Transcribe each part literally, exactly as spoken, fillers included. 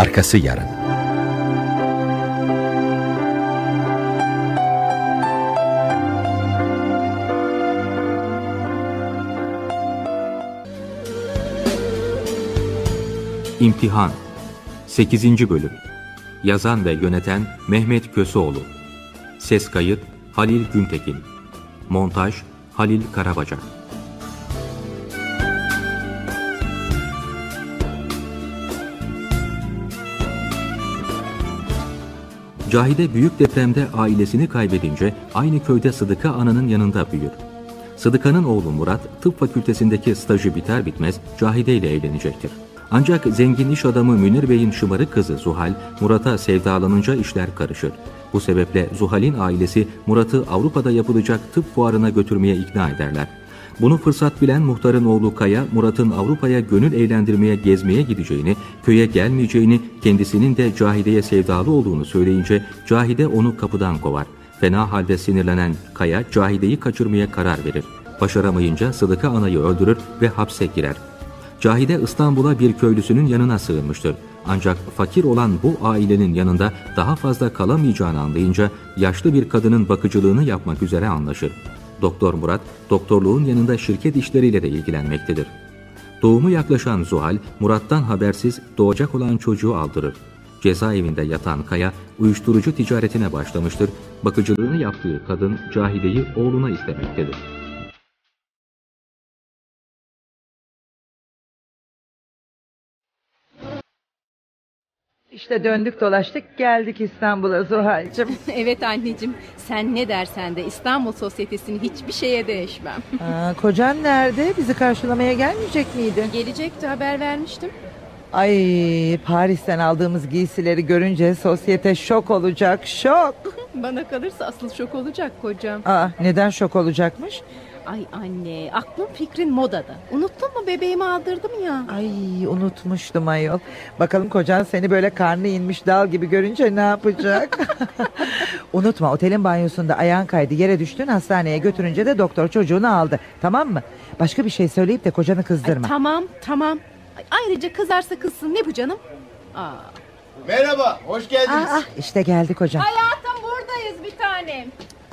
Arkası yarın. İmtihan sekizinci Bölüm. Yazan ve yöneten Mehmet Köseoğlu. Ses kayıt Halil Güntekin. Montaj Halil Karabacak. Cahide büyük depremde ailesini kaybedince aynı köyde Sıdıka Ana'nın yanında büyür. Sıdıka'nın oğlu Murat, tıp fakültesindeki stajı biter bitmez Cahide ile evlenecektir. Ancak zengin iş adamı Münir Bey'in şımarık kızı Zuhal, Murat'a sevdalanınca işler karışır. Bu sebeple Zuhal'in ailesi Murat'ı Avrupa'da yapılacak tıp fuarına götürmeye ikna ederler. Bunu fırsat bilen muhtarın oğlu Kaya, Murat'ın Avrupa'ya gönül eğlendirmeye gezmeye gideceğini, köye gelmeyeceğini, kendisinin de Cahide'ye sevdalı olduğunu söyleyince Cahide onu kapıdan kovar. Fena halde sinirlenen Kaya, Cahide'yi kaçırmaya karar verir. Başaramayınca Sıdıka Ana'yı öldürür ve hapse girer. Cahide İstanbul'a bir köylüsünün yanına sığınmıştır. Ancak fakir olan bu ailenin yanında daha fazla kalamayacağını anlayınca yaşlı bir kadının bakıcılığını yapmak üzere anlaşır. Doktor Murat, doktorluğun yanında şirket işleriyle de ilgilenmektedir. Doğumu yaklaşan Zuhal, Murat'tan habersiz doğacak olan çocuğu aldırır. Cezaevinde yatan Kaya, uyuşturucu ticaretine başlamıştır. Bakıcılığını yaptığı kadın Cahide'yi oğluna istemektedir. İşte döndük dolaştık geldik İstanbul'a Zuhal'cığım. Evet anneciğim, sen ne dersen de İstanbul sosyetesini hiçbir şeye değişmem. Aa, kocan nerede? Bizi karşılamaya gelmeyecek miydi? Gelecekti, haber vermiştim. Ay, Paris'ten aldığımız giysileri görünce sosyete şok olacak, şok. Bana kalırsa asıl şok olacak kocam. Aa, neden şok olacakmış? Ay anne, aklın fikrin modada. Unuttun mu bebeğimi aldırdım ya. Ay, unutmuştum ayol. Bakalım kocan seni böyle karnı inmiş dal gibi görünce ne yapacak? Unutma, otelin banyosunda ayağın kaydı, yere düştün, hastaneye götürünce de doktor çocuğunu aldı. Tamam mı? Başka bir şey söyleyip de kocanı kızdırma. Ay, tamam tamam. Ay, ayrıca kızarsa kızsın, ne bu canım? Aa. Merhaba, hoş geldiniz. Aa, işte geldik hocam. Hayatım, buradayız bir tanem.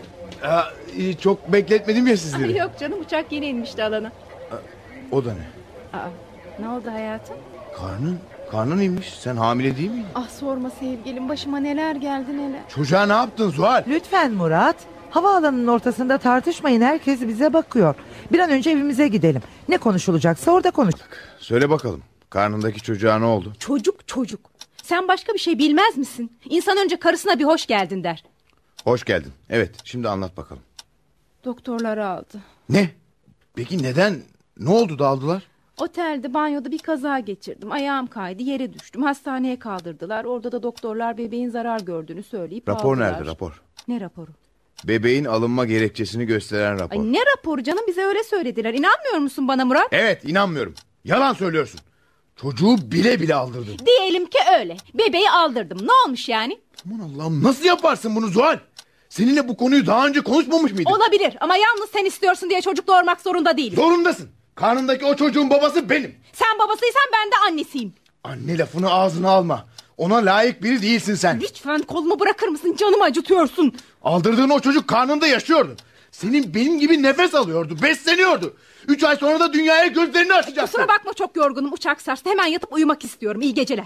Aa, çok bekletmedim ya sizleri. Ay, yok canım, uçak yeni inmişti alana. Aa, o da ne? Aa, ne oldu hayatım? Karnın, karnın inmiş. Sen hamile değil miydin? Ah sorma sevgilim, başıma neler geldi neler. Çocuğa ne yaptın Zuhal? Lütfen Murat. Havaalanının ortasında tartışmayın, herkes bize bakıyor. Bir an önce evimize gidelim. Ne konuşulacaksa orada konuş. Söyle bakalım, karnındaki çocuğa ne oldu? Çocuk çocuk. Sen başka bir şey bilmez misin? İnsan önce karısına bir hoş geldin der. Hoş geldin. Evet, şimdi anlat bakalım. Doktorlar aldı. Ne? Peki neden? Ne oldu da aldılar? Otelde banyoda bir kaza geçirdim. Ayağım kaydı, yere düştüm. Hastaneye kaldırdılar. Orada da doktorlar bebeğin zarar gördüğünü söyleyip Rapor aldılar. nerede rapor? Ne raporu? Bebeğin alınma gerekçesini gösteren rapor. Ay, ne raporu canım, bize öyle söylediler. İnanmıyor musun bana Murat? Evet, inanmıyorum. Yalan söylüyorsun. Çocuğu bile bile aldırdın. Diyelim ki öyle. Bebeği aldırdım. Ne olmuş yani? Aman Allah'ım, nasıl yaparsın bunu Zuhal? Seninle bu konuyu daha önce konuşmamış mıydık? Olabilir ama yalnız sen istiyorsun diye çocuk doğurmak zorunda değilim. Zorundasın. Karnındaki o çocuğun babası benim. Sen babasıysan ben de annesiyim. Anne lafını ağzına alma. Ona layık biri değilsin sen. Lütfen kolumu bırakır mısın? Canımı acıtıyorsun. Aldırdığın o çocuk karnında yaşıyordu. Senin benim gibi nefes alıyordu, besleniyordu. Üç ay sonra da dünyaya gözlerini açacaksın. Kusura bakma, çok yorgunum, uçak sarstı. Hemen yatıp uyumak istiyorum. İyi geceler.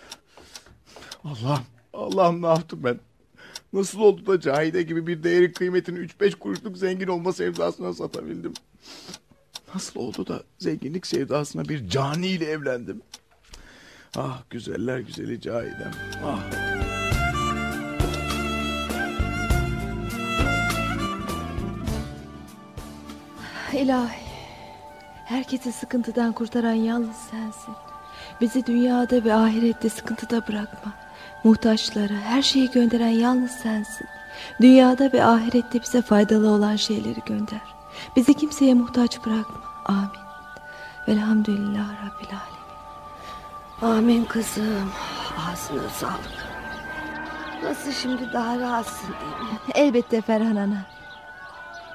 Allah'ım, Allah'ım ne yaptım ben? Nasıl oldu da Cahide gibi bir değerin kıymetini üç beş kuruşluk zengin olma sevdasına satabildim? Nasıl oldu da zenginlik sevdasına bir caniyle evlendim? Ah güzeller güzeli Cahidem, ah. İlahi, herkesi sıkıntıdan kurtaran yalnız sensin. Bizi dünyada ve ahirette sıkıntıda bırakma. Muhtaçlara her şeyi gönderen yalnız sensin. Dünyada ve ahirette bize faydalı olan şeyleri gönder. Bizi kimseye muhtaç bırakma. Amin. Velhamdülillah Rabbil alemin. Amin kızım. Ağzına sağlık. Nasıl, şimdi daha rahatsın değil mi? Elbette Ferhan ana.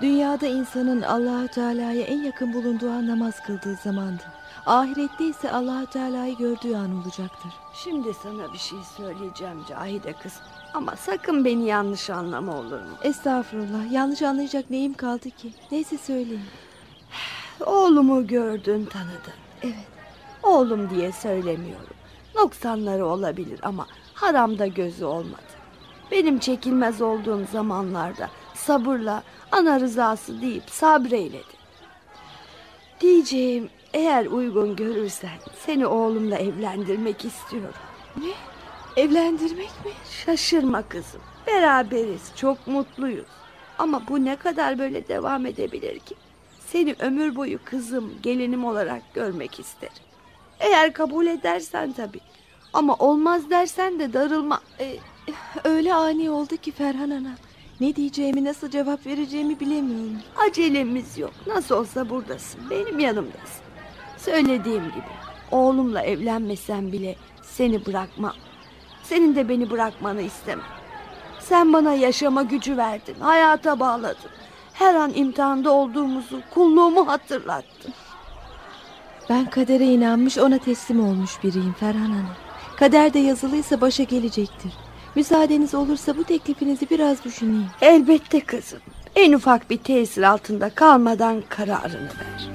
Dünyada insanın Allah-u Teala'ya en yakın bulunduğu an namaz kıldığı zamandır. Ahirette ise Allah-u Teala'yı gördüğü an olacaktır. Şimdi sana bir şey söyleyeceğim Cahide kız. Ama sakın beni yanlış anlama, olur mu? Estağfurullah, yanlış anlayacak neyim kaldı ki? Neyse söyleyin. Oğlumu gördün, tanıdın. Evet. Oğlum diye söylemiyorum. Noksanları olabilir ama haramda gözü olmadı. Benim çekilmez olduğum zamanlarda sabırla ana rızası deyip sabreyledi. Diyeceğim, eğer uygun görürsen seni oğlumla evlendirmek istiyorum. Ne? Evlendirmek mi? Şaşırma kızım. Beraberiz, çok mutluyuz. Ama bu ne kadar böyle devam edebilir ki? Seni ömür boyu kızım, gelinim olarak görmek isterim. Eğer kabul edersen tabii. Ama olmaz dersen de darılma. Ee, öyle ani oldu ki Ferhan Ana. Ne diyeceğimi, nasıl cevap vereceğimi bilemiyorum. Acelemiz yok. Nasıl olsa buradasın. Benim yanımdasın. Söylediğim gibi oğlumla evlenmesem bile seni bırakmam. Senin de beni bırakmanı istemem. Sen bana yaşama gücü verdin. Hayata bağladın. Her an imtihanda olduğumuzu, kulluğumu hatırlattın. Ben kadere inanmış, ona teslim olmuş biriyim Ferhan Ana. Kaderde yazılıysa başa gelecektir. Müsaadeniz olursa bu teklifinizi biraz düşüneyim. Elbette kızım. En ufak bir tesir altında kalmadan kararını ver.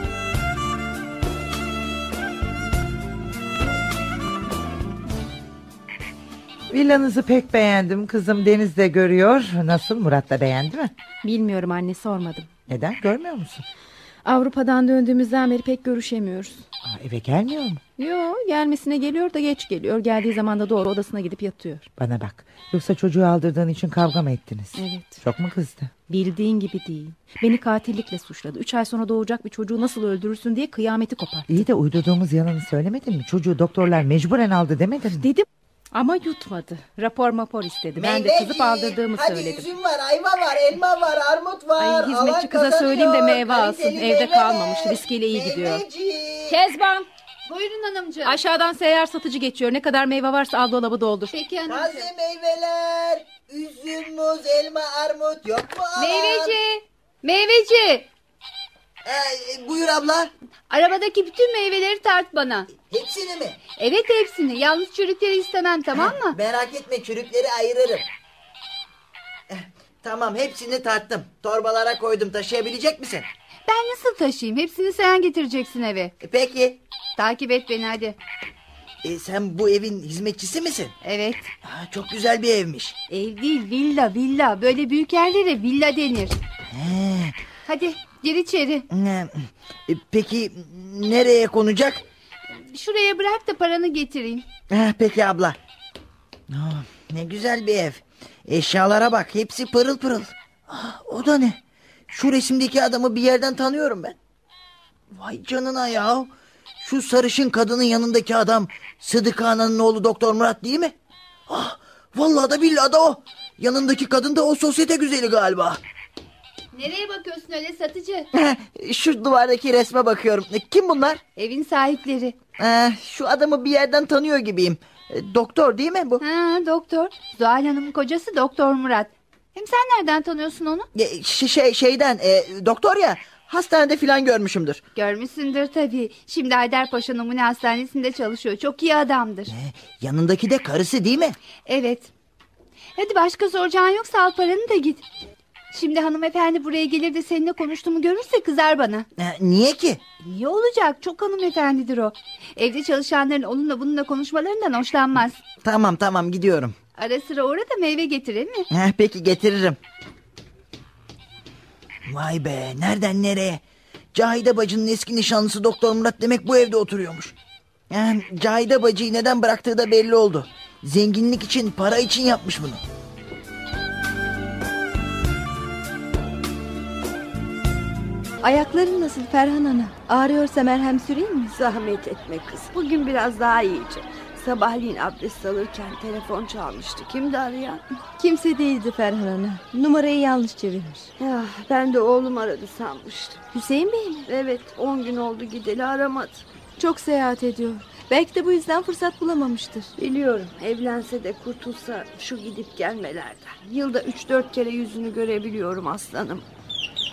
Villanızı pek beğendim kızım, Deniz de görüyor. Nasıl, Murat da beğendi mi? Bilmiyorum anne, sormadım. Neden, görmüyor musun? Avrupa'dan döndüğümüzden beri pek görüşemiyoruz. Aa, eve gelmiyor mu? Yo, gelmesine geliyor da geç geliyor. Geldiği zaman da doğru odasına gidip yatıyor. Bana bak, yoksa çocuğu aldırdığın için kavga mı ettiniz? Evet. Çok mu kızdı? Bildiğin gibi değil. Beni katillikle suçladı. Üç ay sonra doğacak bir çocuğu nasıl öldürürsün diye kıyameti koparttı. İyi de uydurduğumuz yalanı söylemedin mi? Çocuğu doktorlar mecburen aldı demedin mi? Dedim ama yutmadı. Rapor mapor istedi. Ben de kızıp aldırdığımı hadi söyledim. Hadi üzüm var, ayva var, elma var, armut var. Ay, hizmetçi kıza söyleyeyim de meyve alsın. Evde kalmamış. Riskiyle iyi gidiyor. Kezban. Buyurun hanımcığım. Aşağıdan seyyar satıcı geçiyor. Ne kadar meyve varsa al dolabı doldur. Peki hanımcığım. Taze meyveler, üzüm, muz, elma, armut yok mu? Aman? Meyveci. Meyveci. Ee, buyur abla. Arabadaki bütün meyveleri tart bana. Hepsini mi? Evet hepsini. Yalnız çürükleri istemem, tamam mı? Merak etme, çürükleri ayırırım. Eh, tamam, hepsini tarttım. Torbalara koydum. Taşıyabilecek misin? Ben nasıl taşıyayım? Hepsini sen getireceksin eve. E, peki. Takip et beni hadi. E, sen bu evin hizmetçisi misin? Evet. Ha, çok güzel bir evmiş. Ev değil, villa villa. Böyle büyük yerlere villa denir. He. Hadi gir içeri. Ne? E, peki nereye konacak? Şuraya bırak da paranı getireyim. Ha, peki abla. Oh, ne güzel bir ev. Eşyalara bak, hepsi pırıl pırıl. Ah, o da ne? Şu resimdeki adamı bir yerden tanıyorum ben. Vay canına ya. Şu sarışın kadının yanındaki adam Sıdıka Ana'nın oğlu Doktor Murat değil mi? Ah, vallahi da billahi da o. Yanındaki kadın da o sosyete güzeli galiba. Nereye bakıyorsun öyle satıcı? Şu duvardaki resme bakıyorum. Kim bunlar? Evin sahipleri. Ee, şu adamı bir yerden tanıyor gibiyim. E, doktor değil mi bu? Ha, doktor. Zuhal Hanım'ın kocası Doktor Murat. Hem sen nereden tanıyorsun onu? E, şey şeyden e, doktor ya, hastanede filan görmüşümdür. Görmüşsündür tabii. Şimdi Haydarpaşa Numune Hastanesi'nde çalışıyor. Çok iyi adamdır. E, yanındaki de karısı değil mi? Evet. Hadi başka soracağın yoksa al paranı da git. Şimdi hanımefendi buraya gelir de seninle konuştuğumu görürse kızar bana. E, niye ki? Niye olacak? Çok hanımefendidir o. Evde çalışanların onunla bununla konuşmalarından hoşlanmaz. Tamam tamam, gidiyorum. Ara sıra uğra da meyve getirir mi? E, peki getiririm. Vay be, nereden nereye? Cahide bacının eski nişanlısı Doktor Murat demek bu evde oturuyormuş. Yani Cahide bacıyı neden bıraktığı da belli oldu. Zenginlik için, para için yapmış bunu. Ayakların nasıl Ferhan Ana? Ağrıyorsa merhem süreyim mi? Zahmet etme kız. Bugün biraz daha iyice. Sabahleyin abdest alırken telefon çalmıştı. Kimdi arayan? Kimse değildi Ferhan Ana. Numarayı yanlış çevirmiş. Ya, ben de oğlum aradı sanmıştım. Hüseyin Bey mi? Evet, on gün oldu gideli aramadı. Çok seyahat ediyor. Belki de bu yüzden fırsat bulamamıştır. Biliyorum, evlense de kurtulsa şu gidip gelmelerden. Yılda üç dört kere yüzünü görebiliyorum aslanım.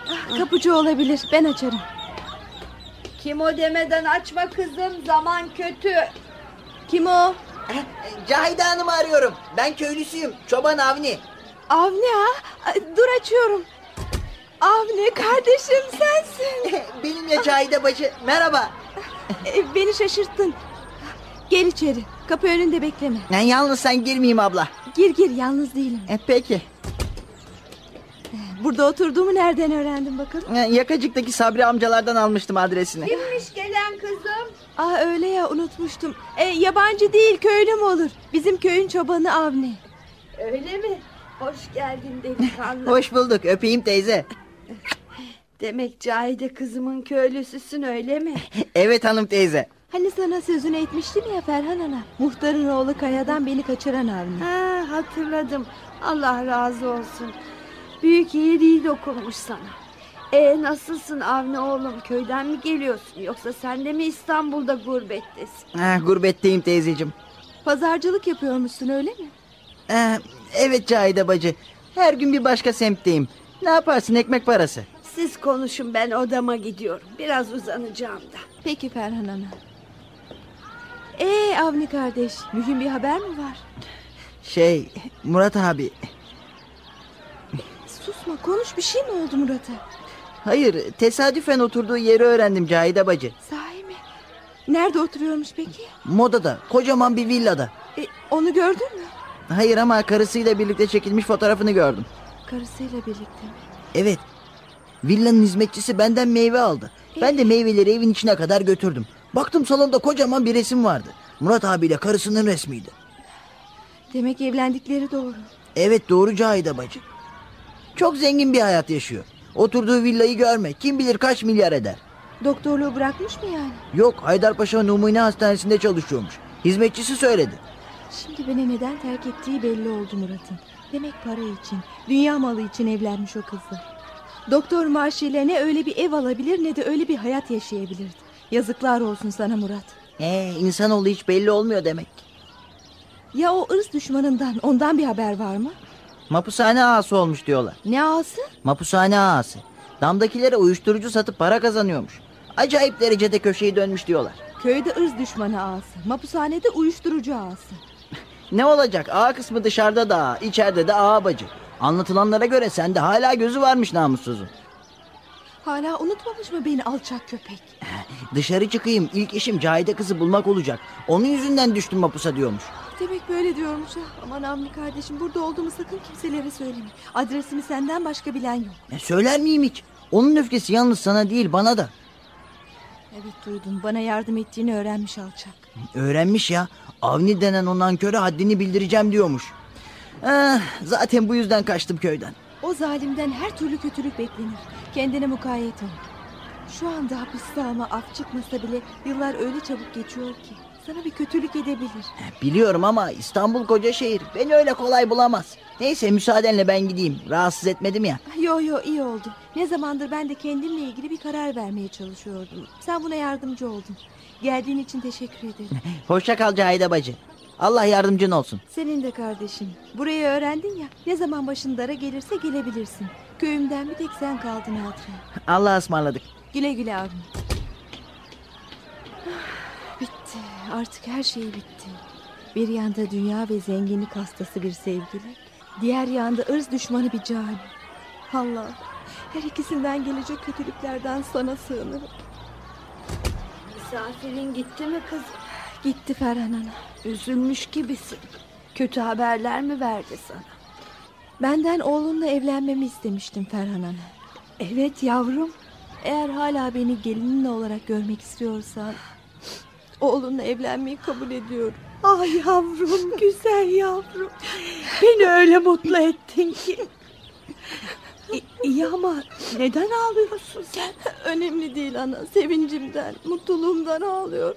Kapıcı olabilir, ben açarım. Kim o demeden açma kızım, zaman kötü. Kim o? Cahide Hanım'ı arıyorum. Ben köylüsüyüm. Çoban Avni. Avni ha? Dur açıyorum. Avni kardeşim sensin. Benim ya Cahide bacı. Merhaba. Beni şaşırttın. Gel içeri. Kapı önünde bekleme. Ben yalnız sen girmeyeyim abla. Gir gir, yalnız değilim. E, peki. Burada oturduğumu nereden öğrendin bakalım? E, Yakacık'taki Sabri amcalardan almıştım adresini. Kimmiş gelen kızım? Aa öyle ya, unutmuştum. E, yabancı değil, köylü mü olur? Bizim köyün çobanı Avni. Öyle mi? Hoş geldin delikanlı. Hoş bulduk. Öpeyim teyze. Demek Cahide kızımın köylüsüsün, öyle mi? Evet hanım teyze. Hani sana sözünü etmiştim ya Ferhan Ana. Muhtarın oğlu Kaya'dan beni kaçıran Avni. Ha, hatırladım. Allah razı olsun. Büyük iyiliği dokunmuş sana. E nasılsın Avni oğlum? Köyden mi geliyorsun? Yoksa sen de mi İstanbul'da gurbettesin? Ha, gurbetteyim teyzeciğim. Pazarcılık yapıyormuşsun, öyle mi? Ha, evet Cahide bacı. Her gün bir başka semtteyim. Ne yaparsın, ekmek parası. Siz konuşun, ben odama gidiyorum. Biraz uzanacağım da. Peki Ferhan Ana. Ee Avni kardeş, mühim bir haber mi var? Şey, Murat abi. Susma, konuş, bir şey mi oldu Murat'a? Hayır, tesadüfen oturduğu yeri öğrendim Cahide bacı. Sahi mi? Nerede oturuyormuş peki? Moda'da, kocaman bir villada. E, onu gördün mü? Hayır ama karısıyla birlikte çekilmiş fotoğrafını gördüm. Karısıyla birlikte mi? Evet. Villanın hizmetçisi benden meyve aldı. Ben de meyveleri evin içine kadar götürdüm. Baktım salonda kocaman bir resim vardı. Murat abiyle karısının resmiydi. Demek evlendikleri doğru. Evet doğru Cahide bacı. Çok zengin bir hayat yaşıyor. Oturduğu villayı görme. Kim bilir kaç milyar eder. Doktorluğu bırakmış mı yani? Yok, Haydarpaşa Numune Hastanesi'nde çalışıyormuş. Hizmetçisi söyledi. Şimdi beni neden terk ettiği belli oldu Murat'ın. Demek para için, dünya malı için evlenmiş o kızla. Doktor maaşıyla ne öyle bir ev alabilir ne de öyle bir hayat yaşayabilirdi. Yazıklar olsun sana Murat. Ee, insanoğlu hiç belli olmuyor demek. Ya o ırz düşmanından, ondan bir haber var mı? Mapushane ağası olmuş diyorlar. Ne ağası? Mapushane ağası. Damdakilere uyuşturucu satıp para kazanıyormuş. Acayip derecede köşeyi dönmüş diyorlar. Köyde ırz düşmanı ağası, mapushanede uyuşturucu ağası. Ne olacak? Ağa kısmı dışarıda da ağa, içeride de ağa bacı. Anlatılanlara göre sende hala gözü varmış namussuzun. Hala unutmamış mı beni alçak köpek? Dışarı çıkayım, ilk işim Cahide kızı bulmak olacak. Onun yüzünden düştüm mapusa diyormuş. Demek böyle diyormuş ha. Aman Avni kardeşim, burada olduğumu sakın kimselere söyleme. Adresimi senden başka bilen yok. E, söyler miyim hiç? Onun öfkesi yalnız sana değil, bana da. Evet duydum, bana yardım ettiğini öğrenmiş alçak. Öğrenmiş ya. Avni denen o nanköre haddini bildireceğim diyormuş. Eh, zaten bu yüzden kaçtım köyden. O zalimden her türlü kötülük beklenir. Kendine mukayyet ol. Şu anda hapiste ama af çıkmasa bile yıllar öyle çabuk geçiyor ki sana bir kötülük edebilir. Biliyorum ama İstanbul koca şehir. Beni öyle kolay bulamaz. Neyse müsaadenle ben gideyim. Rahatsız etmedim ya. Yo yo, iyi oldu. Ne zamandır ben de kendimle ilgili bir karar vermeye çalışıyordum. Sen buna yardımcı oldun. Geldiğin için teşekkür ederim. Hoşça kal Cahide bacı. Allah yardımcın olsun. Senin de kardeşim. Burayı öğrendin ya. Ne zaman başın dara gelirse gelebilirsin. Köyümden bir tek sen kaldın hatıra. Allah'a ısmarladık. Güle güle abim. Bitti. Artık her şey bitti. Bir yanda dünya ve zenginlik hastası bir sevgili. Diğer yanda ırz düşmanı bir cani. Allah, her ikisinden gelecek kötülüklerden sana sığınırım. Misafirin gitti mi kızım? Gitti Ferhan Ana. Üzülmüş gibisin. Kötü haberler mi verdi sana? Benden oğlunla evlenmemi istemiştim Ferhan Ana. Evet yavrum. Eğer hala beni gelininle olarak görmek istiyorsan oğlunla evlenmeyi kabul ediyorum. Ah yavrum, güzel yavrum. Beni öyle mutlu ettin ki. İyi ama neden ağlıyorsun sen? Önemli değil ana. Sevincimden, mutluluğumdan ağlıyorum.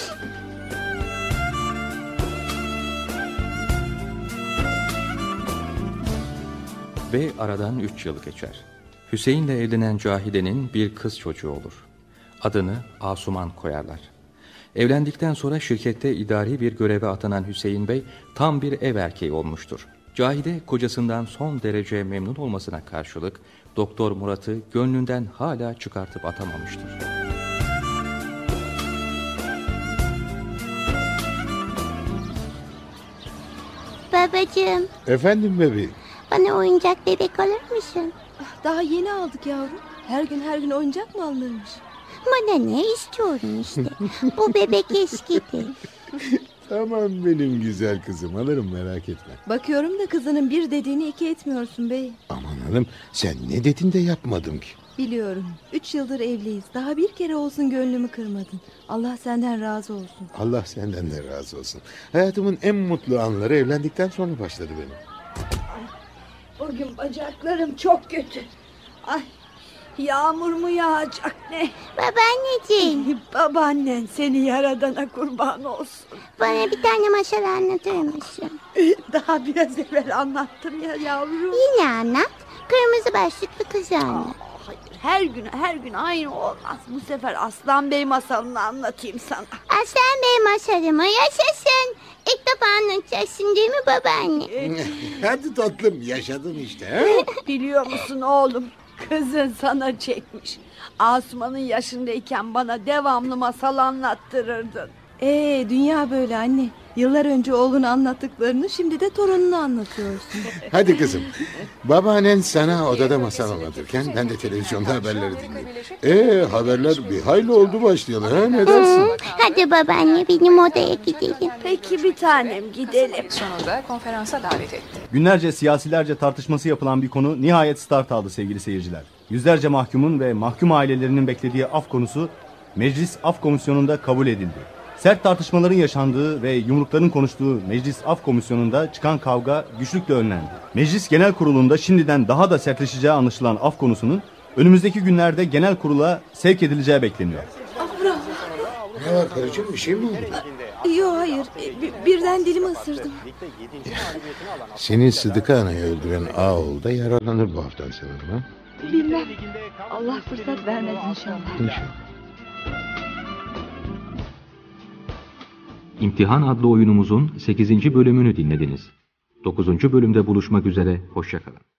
Ve aradan üç yıl geçer. Hüseyin'le evlenen Cahide'nin bir kız çocuğu olur. Adını Asuman koyarlar. Evlendikten sonra şirkette idari bir göreve atanan Hüseyin Bey tam bir ev erkeği olmuştur. Cahide kocasından son derece memnun olmasına karşılık Doktor Murat'ı gönlünden hala çıkartıp atamamıştır. Babacığım, Efendim bebeğim. bana oyuncak bebek alır mısın? Daha yeni aldık yavrum. Her gün her gün oyuncak mı alınırmış? Bana ne istiyorum işte. Bu bebek eskidi. Tamam benim güzel kızım, alırım, merak etme. Bakıyorum da kızının bir dediğini iki etmiyorsun bey. Aman hanım, sen ne dedin de yapmadım ki. Biliyorum. Üç yıldır evliyiz. Daha bir kere olsun gönlümü kırmadın. Allah senden razı olsun. Allah senden de razı olsun. Hayatımın en mutlu anları evlendikten sonra başladı benim. Bugün bacaklarım çok kötü. Ay, yağmur mu yağacak ne? Babaanneciğim, Babaannen seni yaradana kurban olsun. bana bir tane masal anlatır mısın? Daha biraz evvel anlattım ya yavrum. Yine anlat. Kırmızı başlıklı kızı anlat. Hayır, her gün her gün aynı olmaz. Bu sefer Aslan Bey masalını anlatayım sana. Aslan Bey masalımı yaşasın. İlk defa anlatacaksın değil mi babaanne? Hadi tatlım, yaşadın işte. He? Biliyor musun oğlum? Kızın sana çekmiş. Asuman'ın yaşındayken bana devamlı masal anlattırırdın. Ee, dünya böyle anne. Yıllar önce oğlunu anlattıklarını şimdi de torununu anlatıyorsun. Hadi kızım. Babaannen sana odada masal anlatırken ben de televizyonda haberleri dinleyeyim. Ee haberler bir hayli oldu başlayalı, ha, ne dersin? Hı, hadi babaanne benim odaya gidelim. Peki bir tanem, gidelim. Sonunda konferansa davet etti. Günlerce siyasilerce tartışması yapılan bir konu nihayet start aldı sevgili seyirciler. Yüzlerce mahkumun ve mahkum ailelerinin beklediği af konusu Meclis Af Komisyonu'nda kabul edildi. Sert tartışmaların yaşandığı ve yumrukların konuştuğu Meclis Af Komisyonu'nda çıkan kavga güçlükle önlendi. Meclis Genel Kurulu'nda şimdiden daha da sertleşeceği anlaşılan af konusunun önümüzdeki günlerde genel kurula sevk edileceği bekleniyor. Ne var karıcığım, bir şey mi oldu? Yok hayır. Bir- birden dilimi ısırdım. Senin Sıdıka Ana'yı öldüren Ağoğlu da yaralanır bu haftan sanırım, ha? Bilmem. Allah fırsat vermez inşallah. İnşallah. İmtihan adlı oyunumuzun sekizinci bölümünü dinlediniz. dokuzuncu bölümde buluşmak üzere, hoşça kalın.